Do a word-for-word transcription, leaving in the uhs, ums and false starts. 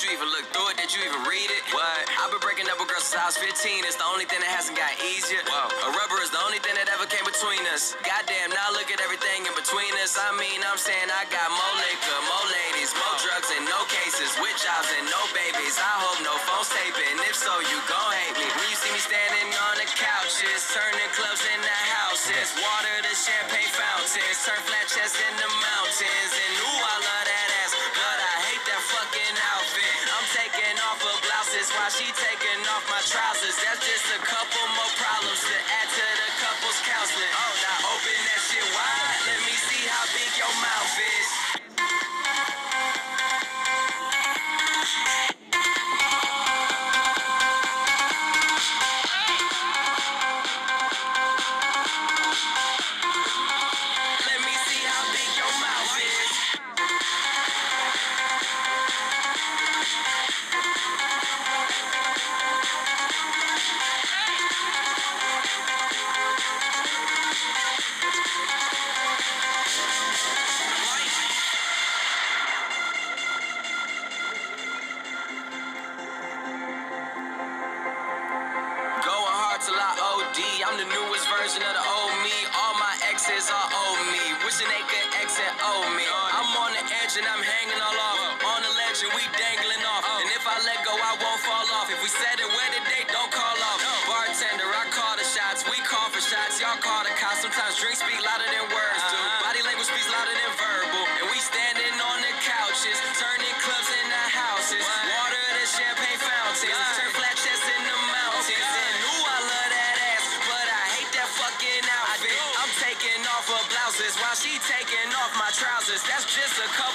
you even look through it? Did you even read it? What? I've been breaking up with girls since I was fifteen. It's the only thing that hasn't got easier. Whoa. A rubber is the only thing that ever came between us. Goddamn, now look at everything in between us. I mean, I'm saying I got more liquor, more ladies, more drugs, and no cases, with jobs and no babies. I hope no phone's taping. If so, you gon' hate me. When you see me standing on the couches, turning clubs into houses, water to champagne fountains, turn flat chests into mountains. And ooh, I love that ass, but I hate that fucking outfit. I'm taking off her blouses while she taking off my trousers. That's just a couple more problems to add to the couple's counseling. Oh, now open that shit wide. Let me see how big your mouth is. Till I O D, I'm the newest version of the old me. All my exes are old me, wishing they could exit old me. I'm on the edge and I'm hanging all off. On the ledge and we dangling off. And if I let go, I won't fall off. If we said it where today, don't call off. Bartender, I call the shots. We call for shots, y'all call the cops. Sometimes drinks speak louder than words do. Body language speaks louder than verbal. And we standing on the couches, turning clubs into houses, water to champagne fountains, turn flat chests into mountains. And ooh, I love that ass, but I hate that fucking outfit. I'm taking off her blouses while she taking off my trousers. That's just a couple